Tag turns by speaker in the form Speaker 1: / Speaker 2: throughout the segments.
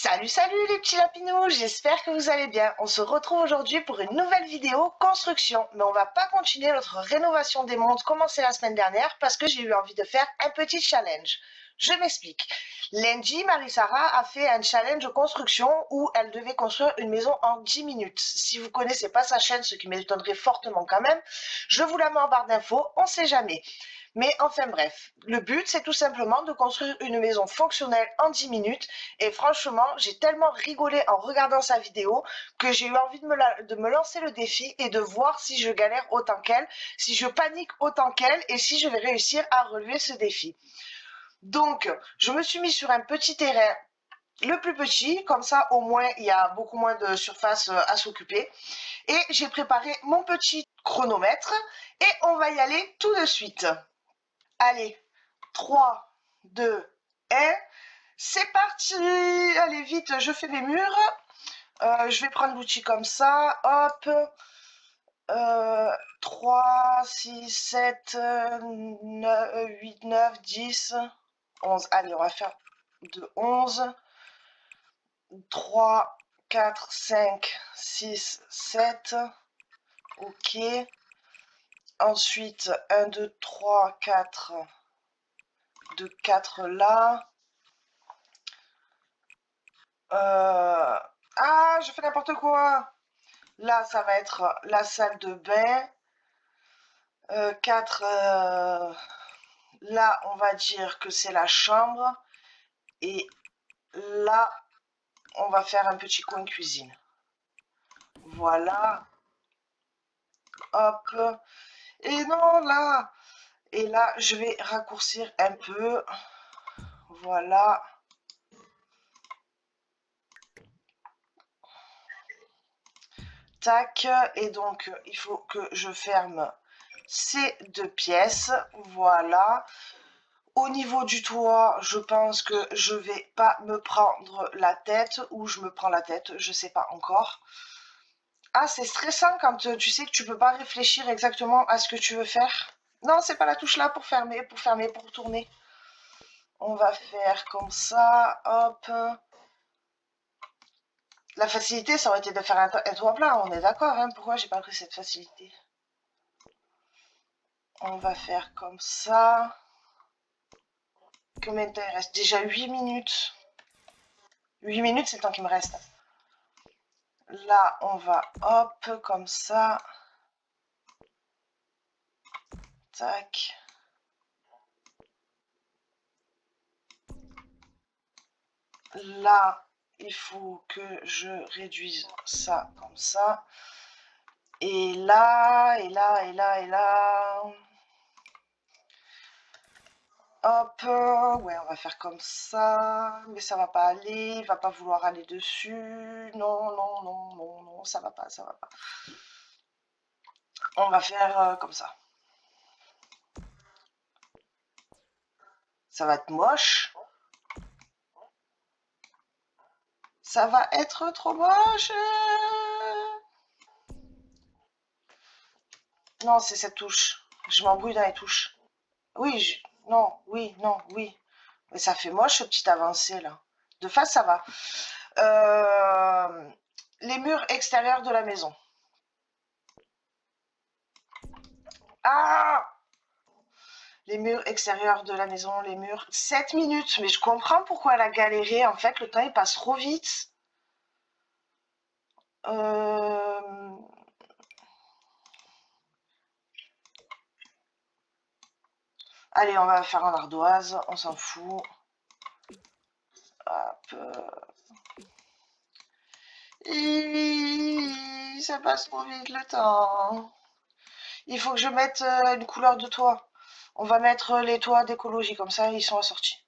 Speaker 1: Salut, salut les petits lapinous, j'espère que vous allez bien. On se retrouve aujourd'hui pour une nouvelle vidéo construction, mais on va pas continuer notre rénovation des montres commencée la semaine dernière parce que j'ai eu envie de faire un petit challenge. Je m'explique. Lundi, Marie-Sara a fait un challenge de construction où elle devait construire une maison en 10 minutes. Si vous connaissez pas sa chaîne, ce qui m'étonnerait fortement quand même, je vous la mets en barre d'infos, on sait jamais. Mais enfin bref, le but c'est tout simplement de construire une maison fonctionnelle en 10 minutes et franchement j'ai tellement rigolé en regardant sa vidéo que j'ai eu envie de me lancer le défi et de voir si je galère autant qu'elle, si je panique autant qu'elle et si je vais réussir à relever ce défi. Donc je me suis mis sur un petit terrain le plus petit, comme ça au moins il y a beaucoup moins de surface à s'occuper. Et j'ai préparé mon petit chronomètre et on va y aller tout de suite. Allez, 3, 2, 1, c'est parti. Allez, vite, je fais mes murs. Je vais prendre l'outil comme ça, hop. 3, 6, 7, 9, 8, 9, 10, 11. Allez, on va faire de 11. 3, 4, 5, 6, 7. Ok. Ensuite, 1, 2, 3, 4. De 4 là. Ah, je fais n'importe quoi. Là, ça va être la salle de bain. 4, là, on va dire que c'est la chambre. Et là, on va faire un petit coin cuisine. Voilà. Hop. Et non, là. Et là, je vais raccourcir un peu. Voilà. Tac. Et donc, il faut que je ferme ces deux pièces. Voilà. Au niveau du toit, je pense que je vais pas me prendre la tête ou je me prends la tête, je sais pas encore. Ah, c'est stressant quand tu sais que tu peux pas réfléchir exactement à ce que tu veux faire. Non, c'est pas la touche là pour fermer, pour tourner. On va faire comme ça, hop. La facilité, ça aurait été de faire un toit plat, on est d'accord, hein. Pourquoi j'ai pas pris cette facilité? On va faire comme ça. Combien de temps il reste? Déjà 8 minutes. 8 minutes, c'est le temps qui me reste. Là, on va, hop, comme ça. Tac. Là, il faut que je réduise ça comme ça. Et là, et là, et là, et là. Hop, ouais, on va faire comme ça. Mais ça va pas aller, il va pas vouloir aller dessus. Non, non, non, non, non, ça va pas, ça va pas. On va faire comme ça. Ça va être moche. Ça va être trop moche. Non, c'est cette touche. Je m'embrouille dans les touches. Oui, non, oui, non, oui. Mais ça fait moche, ce petit avancé, là. De face, ça va. Les murs extérieurs de la maison. Ah! Les murs extérieurs de la maison, les murs. 7 minutes. Mais je comprends pourquoi elle a galéré. En fait, le temps, il passe trop vite. Allez, on va faire en ardoise. On s'en fout. Hop. Ça passe trop vite le temps. Il faut que je mette une couleur de toit. On va mettre les toits d'écologie, comme ça ils sont assortis.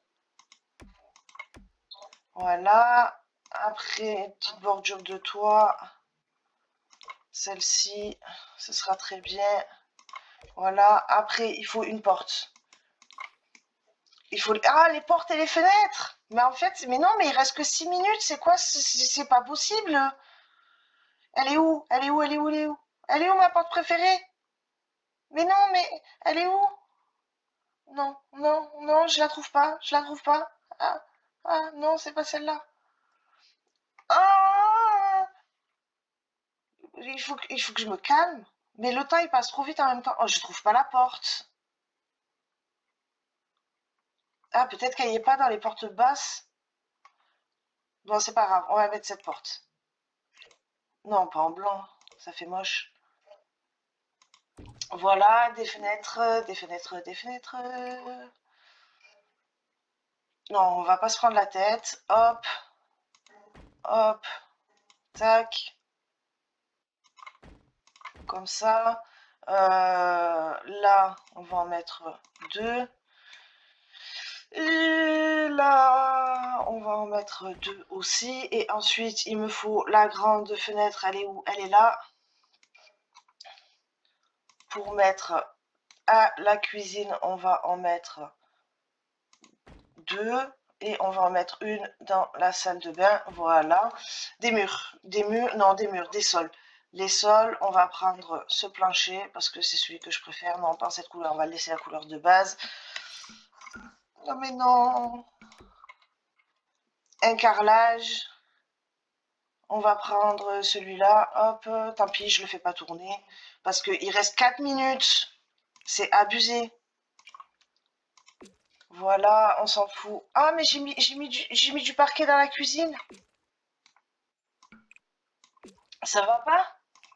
Speaker 1: Voilà. Après, petite bordure de toit. Celle-ci, ce sera très bien. Voilà. Après, il faut une porte. Il faut... Ah, les portes et les fenêtres! Mais en fait, mais non, mais il reste que 6 minutes. C'est quoi? C'est pas possible. Elle est où? Elle est où? Elle est où? Elle est où? Elle est où ma porte préférée? Mais non, mais elle est où? Non, non, non, je la trouve pas. Je la trouve pas. Ah, ah non, c'est pas celle-là. Ah, il faut que je me calme. Mais le temps, il passe trop vite en même temps. Oh, je trouve pas la porte. Ah, peut-être qu'elle n'y est pas dans les portes basses. Bon, c'est pas grave, on va mettre cette porte. Non, pas en blanc, ça fait moche. Voilà, des fenêtres, des fenêtres, des fenêtres. Non, on va pas se prendre la tête. Hop, hop, tac. Comme ça. Là, on va en mettre deux. Et là, on va en mettre deux aussi. Et ensuite, il me faut la grande fenêtre. Elle est où? Elle est là. Pour mettre à la cuisine, on va en mettre deux. Et on va en mettre une dans la salle de bain. Voilà. Des murs. Des murs. Non, des murs. Des sols. Les sols, on va prendre ce plancher parce que c'est celui que je préfère. Non, pas cette couleur. On va laisser la couleur de base. Non, mais non. Un carrelage. On va prendre celui-là. Hop. Tant pis, je le fais pas tourner. Parce qu'il reste 4 minutes. C'est abusé. Voilà, on s'en fout. Ah, mais j'ai mis du parquet dans la cuisine. Ça va pas?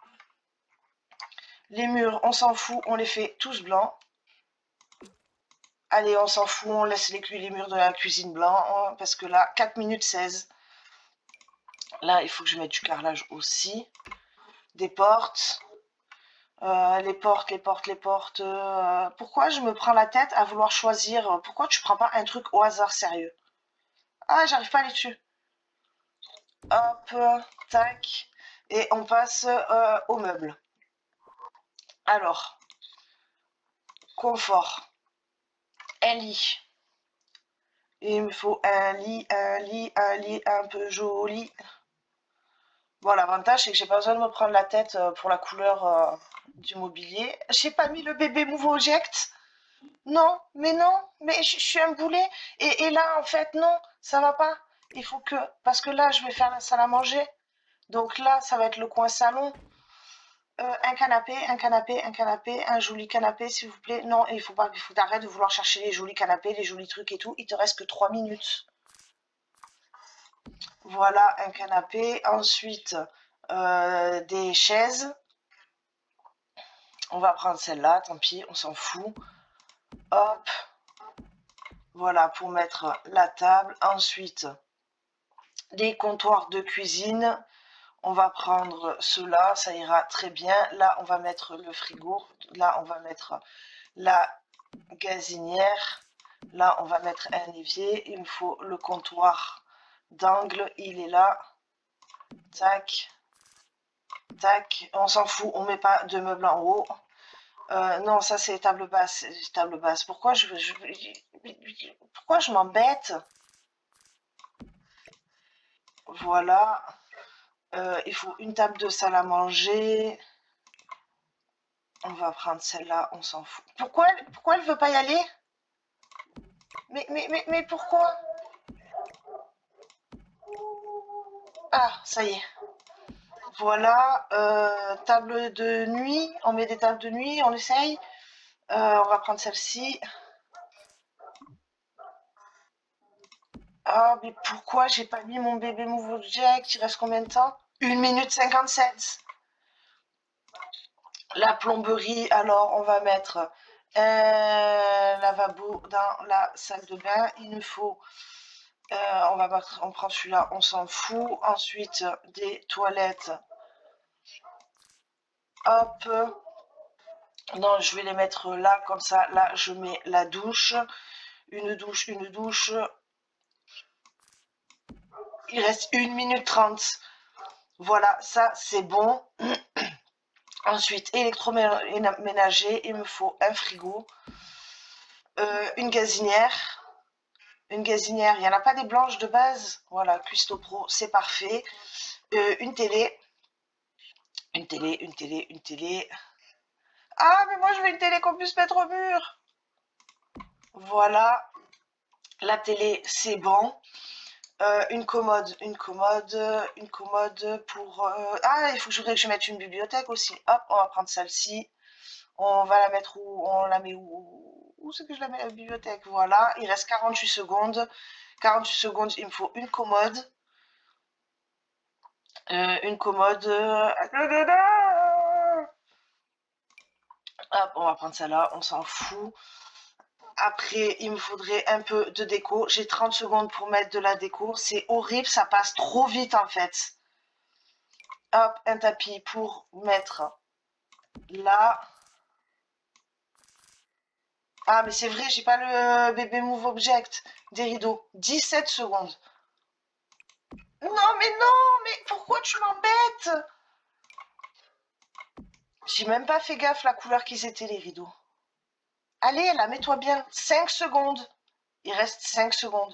Speaker 1: Les murs, on s'en fout, on les fait tous blancs. Allez, on s'en fout, on laisse les murs de la cuisine blancs. Hein, parce que là, 4 minutes 16. Là, il faut que je mette du carrelage aussi. Des portes. Les portes, les portes, les portes. Pourquoi je me prends la tête à vouloir choisir? Pourquoi tu prends pas un truc au hasard sérieux? Ah, j'arrive pas à aller dessus. Hop, tac. Et on passe aux meubles. Alors, confort. Un lit. Il me faut un lit un peu joli. Bon, l'avantage, c'est que j'ai pas besoin de me prendre la tête pour la couleur du mobilier. J'ai pas mis le bébé Move Object. Non, mais je suis un boulet. Et là, en fait, non, ça va pas. Il faut que... Parce que là, je vais faire la salle à manger. Donc là, ça va être le coin salon. Un canapé, un canapé, un canapé, un joli canapé, s'il vous plaît. Non, il faut pas, il faut t'arrêter de vouloir chercher les jolis canapés, les jolis trucs et tout. Il te reste que 3 minutes. Voilà un canapé. Ensuite, des chaises. On va prendre celle-là, tant pis, on s'en fout. Hop. Voilà, pour mettre la table. Ensuite, des comptoirs de cuisine. On va prendre ceux-là, ça ira très bien. Là, on va mettre le frigo. Là, on va mettre la gazinière. Là, on va mettre un évier. Il me faut le comptoir d'angle. Il est là. Tac. Tac. On s'en fout. On met pas de meubles en haut. Non, ça, c'est table basse. Table basse. Pourquoi pourquoi je m'embête? Voilà. Il faut une table de salle à manger. On va prendre celle-là, on s'en fout. Pourquoi elle veut pas y aller? Mais pourquoi? Ah, ça y est. Voilà, table de nuit. On met des tables de nuit, on essaye. On va prendre celle-ci. Ah, mais pourquoi j'ai pas mis mon bébé Move Object? Il reste combien de temps? 1 minute 57. La plomberie, alors on va mettre un lavabo dans la salle de bain. Il nous faut, on prend celui-là, on s'en fout. Ensuite, des toilettes. Hop. Non, je vais les mettre là, comme ça. Là, je mets la douche. Une douche, une douche. Il reste 1 minute 30. Voilà, ça, c'est bon. Ensuite, électroménager, il me faut un frigo. Une gazinière. Une gazinière, il n'y en a pas des blanches de base. Voilà, Cuisto Pro, c'est parfait. Une télé. Une télé, une télé, une télé. Ah, mais moi, je veux une télé qu'on puisse mettre au mur. Voilà. La télé, c'est bon. Une commode pour... Ah, il faut que je mette une bibliothèque aussi. Hop, on va prendre celle-ci. On va la mettre où? On la met où? Où c'est que je la mets la bibliothèque? Voilà, il reste 48 secondes. 48 secondes, il me faut une commode. Une commode... Hop, on va prendre celle-là, on s'en fout. Après, il me faudrait un peu de déco. J'ai 30 secondes pour mettre de la déco. C'est horrible, ça passe trop vite en fait. Hop, un tapis pour mettre là. Ah, mais c'est vrai, j'ai pas le bébé move object des rideaux. 17 secondes. Non, mais pourquoi tu m'embêtes? J'ai même pas fait gaffe la couleur qu'ils étaient les rideaux. Allez, là, mets-toi bien. 5 secondes. Il reste 5 secondes.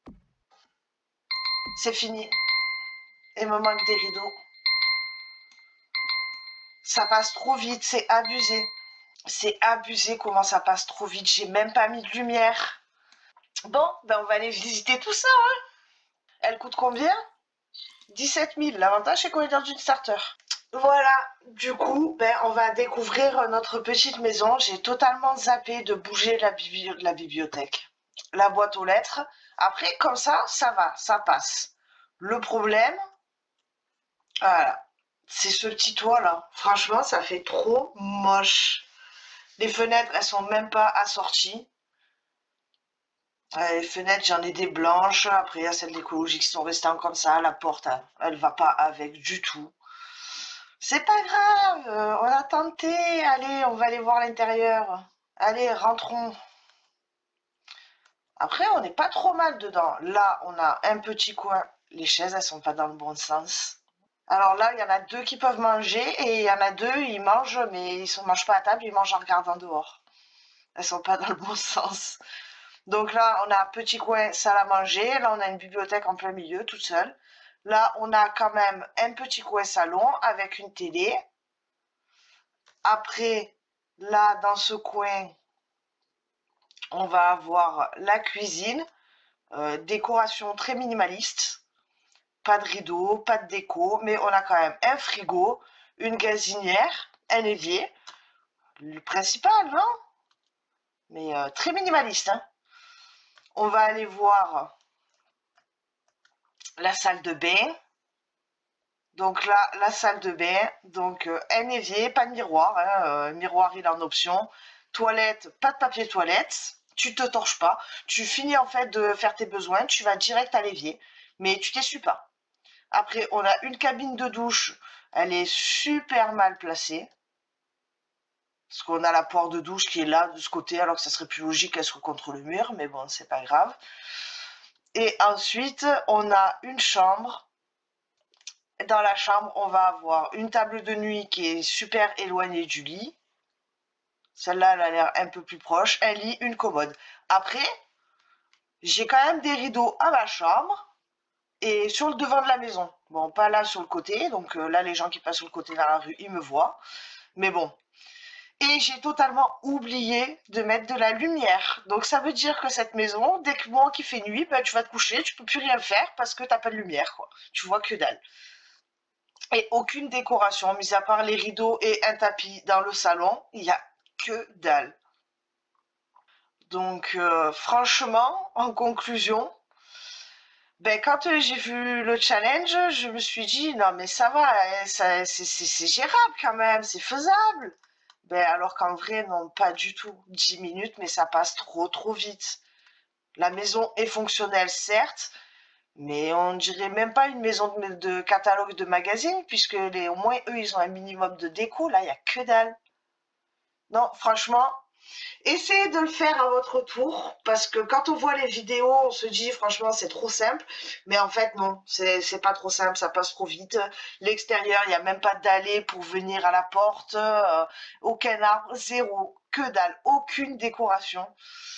Speaker 1: C'est fini. Il me manque des rideaux. Ça passe trop vite, c'est abusé. C'est abusé comment ça passe trop vite. J'ai même pas mis de lumière. Bon, ben on va aller visiter tout ça. Hein. Elle coûte combien? 17 000. L'avantage, c'est qu'on est dans une starter. Voilà, du coup, ben, on va découvrir notre petite maison. J'ai totalement zappé de bouger la bibliothèque, la boîte aux lettres. Après, comme ça va, ça passe. Le problème, voilà, c'est ce petit toit là. Franchement, ça fait trop moche. Les fenêtres, elles sont même pas assorties. Les fenêtres, j'en ai des blanches. Après, il y a celles d'écologie qui sont restées comme ça. La porte, elle va pas avec du tout. C'est pas grave, on a tenté. Allez, on va aller voir l'intérieur. Allez, rentrons. Après, on n'est pas trop mal dedans. Là, on a un petit coin. Les chaises, elles sont pas dans le bon sens. Alors là, il y en a deux qui peuvent manger et il y en a deux, ils mangent, mais ils ne mangent pas à table, ils mangent en regardant dehors. Elles sont pas dans le bon sens. Donc là, on a un petit coin salle à manger. Là, on a une bibliothèque en plein milieu, toute seule. Là, on a quand même un petit coin salon avec une télé. Après, là, dans ce coin, on va avoir la cuisine. Décoration très minimaliste. Pas de rideau, pas de déco, mais on a quand même un frigo, une gazinière, un évier. Le principal, non? Mais très minimaliste, hein. On va aller voir la salle de bain. Donc là, la salle de bain, donc un évier, pas de miroir, hein, miroir il est en option. Toilette, pas de papier toilette, tu te torches pas. Tu finis en fait de faire tes besoins, tu vas direct à l'évier, mais tu t'essuies pas. Après, on a une cabine de douche, elle est super mal placée. Parce qu'on a la porte de douche qui est là, de ce côté, alors que ça serait plus logique qu'elle soit contre le mur, mais bon, c'est pas grave. Et ensuite, on a une chambre. Dans la chambre, on va avoir une table de nuit qui est super éloignée du lit. Celle-là, elle a l'air un peu plus proche. Un lit, une commode. Après, j'ai quand même des rideaux à ma chambre et sur le devant de la maison. Bon, pas là sur le côté. Donc là, les gens qui passent sur le côté dans la rue, ils me voient. Mais bon. Et j'ai totalement oublié de mettre de la lumière. Donc ça veut dire que cette maison, dès que moi qui fait nuit, ben, tu vas te coucher, tu peux plus rien faire parce que t'as pas de lumière, quoi. Tu vois que dalle. Et aucune décoration, mis à part les rideaux et un tapis dans le salon, il n'y a que dalle. Donc franchement, en conclusion, ben, quand j'ai vu le challenge, je me suis dit, non mais ça va, c'est gérable quand même, c'est faisable. Ben, alors qu'en vrai, non, pas du tout. 10 minutes, mais ça passe trop vite. La maison est fonctionnelle, certes, mais on dirait même pas une maison de catalogue de magazine, puisque au moins, eux, ils ont un minimum de déco. Là, il n'y a que dalle. Non, franchement, essayez de le faire à votre tour, parce que quand on voit les vidéos, on se dit, franchement, c'est trop simple. Mais en fait, non, c'est pas trop simple, ça passe trop vite. L'extérieur, il n'y a même pas d'allée pour venir à la porte. Aucun arbre, zéro, que dalle, aucune décoration.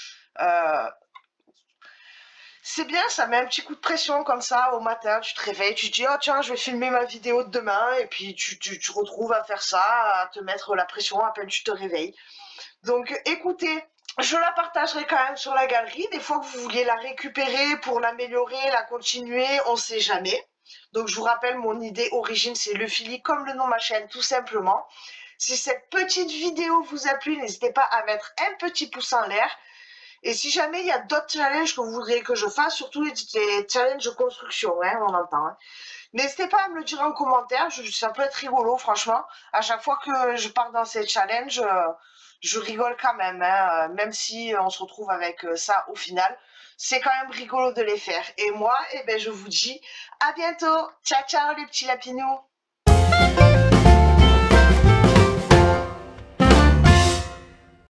Speaker 1: C'est bien, ça met un petit coup de pression comme ça au matin, tu te réveilles, tu te dis oh tiens je vais filmer ma vidéo de demain et puis tu te retrouves à faire ça, à te mettre la pression à peine tu te réveilles. Donc écoutez, Je la partagerai quand même sur la galerie. Des fois que vous vouliez la récupérer pour l'améliorer, la continuer, on ne sait jamais. Donc je vous rappelle, mon idée origine, c'est le Philly, comme le nom de ma chaîne, tout simplement. Si cette petite vidéo vous a plu, n'hésitez pas à mettre un petit pouce en l'air. Et si jamais il y a d'autres challenges que vous voudriez que je fasse, surtout les challenges de construction, hein, on entend. Hein. N'hésitez pas à me le dire en commentaire, ça peut être rigolo, franchement. À chaque fois que je pars dans ces challenges, je rigole quand même, hein, même si on se retrouve avec ça au final. C'est quand même rigolo de les faire. Et moi, eh ben, je vous dis à bientôt. Ciao, ciao les petits lapinous.